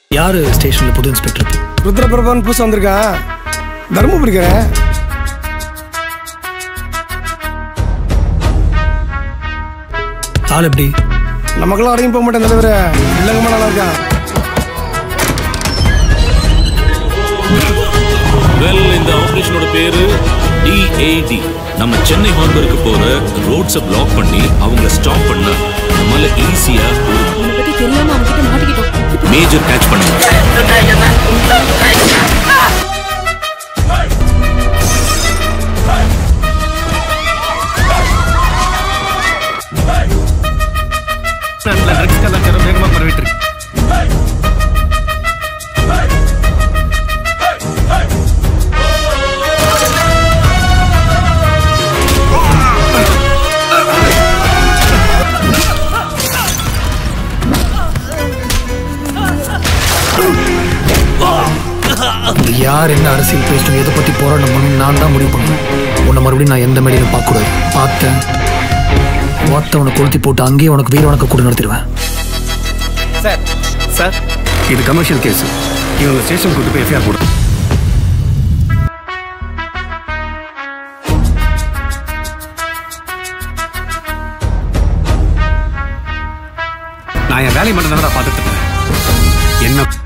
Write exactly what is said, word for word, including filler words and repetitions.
யாரு ஸ்டேஷன்ல புது இன்ஸ்பெக்டர்? ருத்ரபிரபன் புதுசா வந்திருக்கான். தர்மபுரிக்கிறேன். ஆள் எப்படி? நமக்கெல்லாம் அடங்கி போக மாட்டேன் தலைவர. இல்லங்கம்மா நல்லா இருக்கான். வெல், இந்த ஆபரேஷனோட பேரு டி ஏ டி. நம்ம சென்னை ஹார்பருக்கு போற ரோட்ஸை பிளாக் பண்ணி அவங்கள ஸ்டாப் பண்ண நம்மளால ஈஸியா உன்னை பத்தி தெரியாம அவங்க கிட்ட மாட்டிக்கிட்டோம். மேஜர் கேட்ச் பண்ண ட்ரக்ஸ் கலாச்சாரம் வேகமா பரவிட்டு இருக்கு. யார் என்ன அரசியல் பேசணும், எதை பத்தி போராட்டம் பண்ணணும் நான் தான் முடிவு பண்ணுவேன். உன்னை மறுபடியும் நான் எந்த மேடையிலும் பார்க்கக்கூடாது. பார்த்தேன் வார்த்தை கொளுத்தி போட்டு அங்கேயே உனக்கு வீர வணக்க கூட நடத்திடுவேன். சார் சார் இது கமர்ஷியல் கேஸ். இவங்க ஸ்டேஷன் கூட்டு போய் எஃப்ஐஆர் போடு. நான் என் வேலையை மட்டும் தான் பார்த்துட்டு இருக்கேன். என்ன